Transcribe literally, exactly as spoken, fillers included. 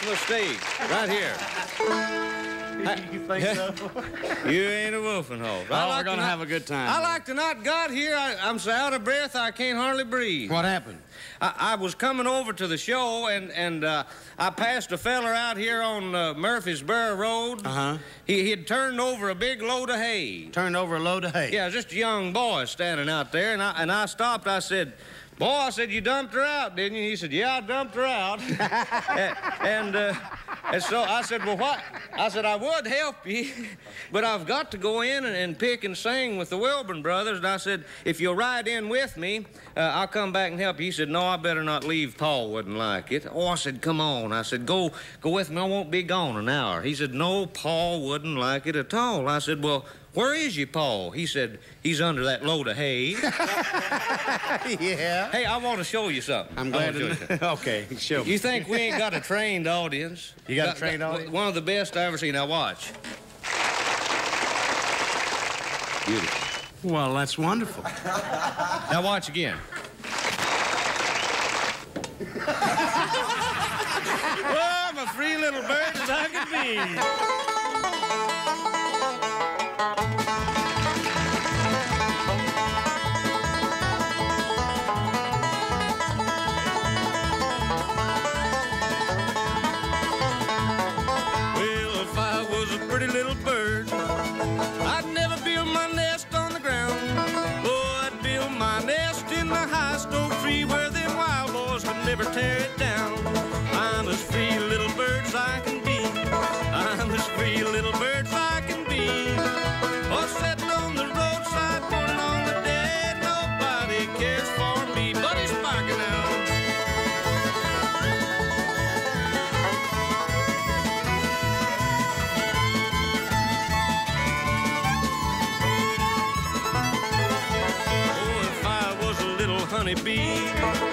from the stage, right here. You think so? You ain't a wolfing horse. Oh, I we're like gonna to have a good time. I like to not got here. I, I'm so out of breath I can't hardly breathe. What happened? I, I was coming over to the show, and, and uh, I passed a feller out here on uh, Murfreesboro Road. Uh-huh. He had turned over a big load of hay. Turned over a load of hay? Yeah, just a young boy standing out there, and I, and I stopped. I said, boy, I said, you dumped her out, didn't you? He said, yeah, I dumped her out. and, and, uh, and so I said, well, what? I said, I would help you, but I've got to go in and, and pick and sing with the Wilburn brothers. And I said, if you'll ride in with me, uh, I'll come back and help you. He said, no, I better not leave. Paul wouldn't like it. Oh, I said, come on. I said, go, go with me. I won't be gone an hour. He said, no, Paul wouldn't like it at all. I said, well, where is you, Paul? He said, he's under that load of hay. Yeah. Hey, I want to show you something. I'm glad to to Okay, show me. You think we ain't got a trained audience? You got a trained audience? One of the best I ever seen. Now watch. Beautiful. Well, that's wonderful. Now watch again. Well, I'm a free little bird as I can be. Pretty little bird, I'd never build my nest on the ground. Oh, I'd build my nest in the high stone tree where them wild boys could never tear it down. I'm as free a little bird as I can be. I'm as free a little bird as I can be. Oh, sitting on the roadside, mourning on the dead. Nobody cares for me, but it's barking out. Honeybee,